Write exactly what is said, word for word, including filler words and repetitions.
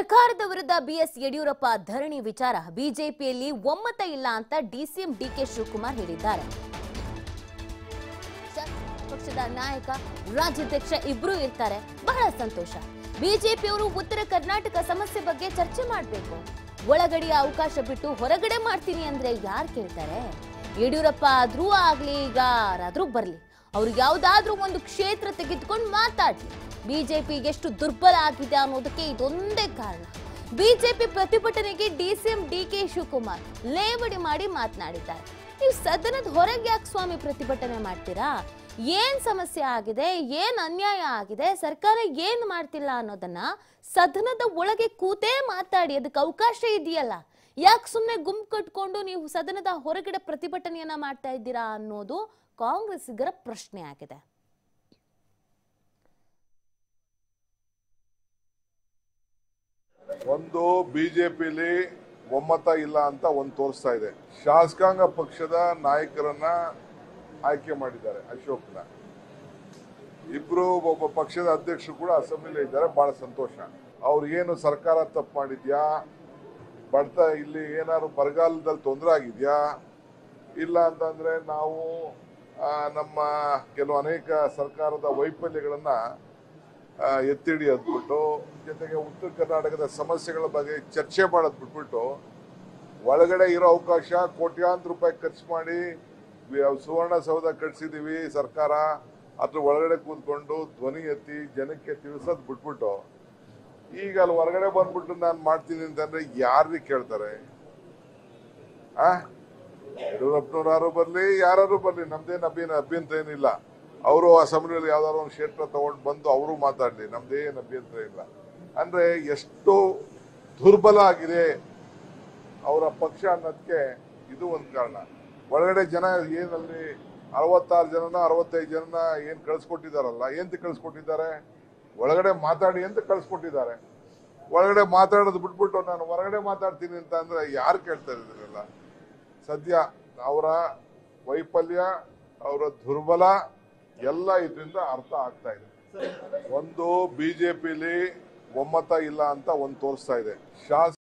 ಸರ್ಕಾರದ ವಿರುದ್ಧ ಬಿಎಸ್ ಯಡಿಯೂರಪ್ಪ ಧರಣಿ ವಿಚಾರ ಬಿಜೆಪಿಯಲ್ಲಿ ಒಮ್ಮತ ಇಲ್ಲ ಅಂತ ಡಿಸಿಎಂ ಡಿಕೆ ಶಿವಕುಮಾರ್ ಹೇಳಿದ್ದಾರೆ. ಪಕ್ಷದ ನಾಯಕ ರಾಜ್ಯಾಧ್ಯಕ್ಷ ಇಬ್ರು ಇರ್ತಾರೆ, ಬಹಳ ಸಂತೋಷ. ಬಿಜೆಪಿಯವರು ಉತ್ತರ ಕರ್ನಾಟಕ ಸಮಸ್ಯೆ ಬಗ್ಗೆ ಚರ್ಚೆ ಮಾಡಬೇಕು. ಒಳಗಡೆಯ ಅವಕಾಶ ಬಿಟ್ಟು ಹೊರಗಡೆ ಮಾಡ್ತೀನಿ ಅಂದ್ರೆ ಯಾರು ಕೇಳ್ತಾರೆ? ಯಡಿಯೂರಪ್ಪ ಆದ್ರೂ ಆಗ್ಲಿ, ಈಗ ಯಾರಾದ್ರೂ ಬರ್ಲಿ, ಅವ್ರು ಯಾವ್ದಾದ್ರೂ ಒಂದು ಕ್ಷೇತ್ರ ತೆಗೆದುಕೊಂಡು ಮಾತಾಡ್ಲಿ. ಬಿಜೆಪಿ ಎಷ್ಟು ದುರ್ಬಲ ಆಗಿದೆ ಅನ್ನೋದಕ್ಕೆ ಇದೊಂದೇ ಕಾರಣ. ಬಿಜೆಪಿ ಪ್ರತಿಭಟನೆಗೆ ಡಿಸಿಎಂ ಡಿಕೆ ಶಿವಕುಮಾರ್ ಲೇವಡಿ ಮಾಡಿ ಮಾತನಾಡಿದ್ದಾರೆ. ನೀವು ಸದನದ ಹೊರಗೆ ಯಾಕೆ ಸ್ವಾಮಿ ಪ್ರತಿಭಟನೆ ಮಾಡ್ತೀರಾ? ಏನ್ ಸಮಸ್ಯೆ ಆಗಿದೆ, ಏನ್ ಅನ್ಯಾಯ ಆಗಿದೆ, ಸರ್ಕಾರ ಏನ್ ಮಾಡ್ತಿಲ್ಲ ಅನ್ನೋದನ್ನ ಸದನದ ಒಳಗೆ ಕೂತೇ ಮಾತಾಡಿ. ಅದಕ್ಕೆ ಅವಕಾಶ ಇದೆಯಲ್ಲ, ಯಾಕೆ ಸುಮ್ಮನೆ ಗುಂಪು ಕಟ್ಕೊಂಡು ನೀವು ಸದನದ ಹೊರಗಡೆ ಪ್ರತಿಭಟನೆಯನ್ನ ಮಾಡ್ತಾ ಇದ್ದೀರಾ ಅನ್ನೋದು ಕಾಂಗ್ರೆಸ್ಸಿಗರ ಪ್ರಶ್ನೆ ಆಗಿದೆ. ಒಂದು ಬಿಜೆಪಿಲಿ ಒಮ್ಮತ ಇಲ್ಲ ಅಂತ ಒಂದು ತೋರಿಸ್ತಾ ಇದೆ. ಶಾಸಕಾಂಗ ಪಕ್ಷದ ನಾಯಕರನ್ನ ಆಯ್ಕೆ ಮಾಡಿದ್ದಾರೆ, ಅಶೋಕ್ನ. ಇಬ್ರು ಒಬ್ಬ ಪಕ್ಷದ ಅಧ್ಯಕ್ಷರು ಕೂಡ ಅಸೆಂಬ್ಲಿಲಿ ಇದ್ದಾರೆ, ಬಹಳ ಸಂತೋಷ. ಅವ್ರು ಏನು ಸರ್ಕಾರ ತಪ್ಪು ಮಾಡಿದ್ಯಾ, ಬಡ್ತಾ ಇಲ್ಲಿ ಏನಾದ್ರು ಬರಗಾಲದಲ್ಲಿ ತೊಂದರೆ ಆಗಿದ್ಯಾ, ಇಲ್ಲ ಅಂತಂದ್ರೆ ನಾವು ನಮ್ಮ ಕೆಲವು ಅನೇಕ ಸರ್ಕಾರದ ವೈಫಲ್ಯಗಳನ್ನ ಎತ್ತಿಡಿ ಅಂದ್ಬಿಟ್ಟು, ಜೊತೆಗೆ ಉತ್ತರ ಕರ್ನಾಟಕದ ಸಮಸ್ಯೆಗಳ ಬಗ್ಗೆ ಚರ್ಚೆ ಮಾಡೋದು ಬಿಟ್ಬಿಟ್ಟು ಒಳಗಡೆ ಇರೋ ಅವಕಾಶ ಕೋಟ್ಯಾಂತರ ರೂಪಾಯಿ ಖರ್ಚು ಮಾಡಿ ಸುವರ್ಣಸೌಧ ಕಟ್ಸಿದೀವಿ ಸರ್ಕಾರ, ಅದ್ರ ಒಳಗಡೆ ಕೂತ್ಕೊಂಡು ಧ್ವನಿ ಎತ್ತಿ ಜನಕ್ಕೆ ತಿಳಿಸೋದು ಬಿಟ್ಬಿಟ್ಟು ಈಗ ಅಲ್ಲಿ ಹೊರಗಡೆ ಬಂದ್ಬಿಟ್ಟು ನಾನು ಮಾಡ್ತೀನಿ ಅಂತಂದ್ರೆ ಯಾರಿಗೆ ಕೇಳ್ತಾರೆ? ಆ ಯಡಿಯೂರಪ್ಪನವ್ರು ಯಾರು ಬರ್ಲಿ, ಯಾರು ಬರ್ಲಿ, ನಮ್ದೇನು ಅಭಿನ ಅಭ್ಯಂತರ ಏನಿಲ್ಲ. ಅವರು ಅಸೆಂಬ್ಲಿಯಲ್ಲಿ ಯಾವ್ದಾದ್ರು ಒಂದು ಕ್ಷೇತ್ರ ತಗೊಂಡು ಬಂದು ಅವರು ಮಾತಾಡ್ಲಿ, ನಮ್ದೇನು ಅಭ್ಯಂತರ ಇಲ್ಲ. ಅಂದ್ರೆ ಎಷ್ಟು ದುರ್ಬಲ ಆಗಿದೆ ಅವರ ಪಕ್ಷ ಅನ್ನೋದಕ್ಕೆ ಇದು ಒಂದು ಕಾರಣ. ಒಳಗಡೆ ಜನ ಏನಲ್ಲಿ ಅರವತ್ತಾರು ಜನನ ಅರವತ್ತೈದು ಜನನ ಏನ್ ಕಳ್ಸಿಕೊಟ್ಟಿದಾರಲ್ಲ, ಏಂತ ಕಳ್ಸಿಕೊಟ್ಟಿದ್ದಾರೆ? ಒಳಗಡೆ ಮಾತಾಡಿ ಅಂತ ಕಳ್ಸಿಕೊಟ್ಟಿದ್ದಾರೆ. ಒಳಗಡೆ ಮಾತಾಡೋದು ಬಿಟ್ಬಿಟ್ಟು ನಾನು ಹೊರಗಡೆ ಮಾತಾಡ್ತೀನಿ ಅಂತ ಅಂದ್ರೆ ಯಾರು ಕೇಳ್ತಾ ಇದ್ರಲ್ಲ? ಸದ್ಯ ಅವರ ವೈಫಲ್ಯ, ಅವರ ದುರ್ಬಲ ಎಲ್ಲ ಇದರಿಂದ ಅರ್ಥ ಆಗ್ತಾ ಇದೆ. ಒಂದು ಬಿಜೆಪಿಲಿ ಒಮ್ಮತ ಇಲ್ಲ ಅಂತ ಒಂದು ತೋರಿಸ್ತಾ ಇದೆ. ಶಾಸ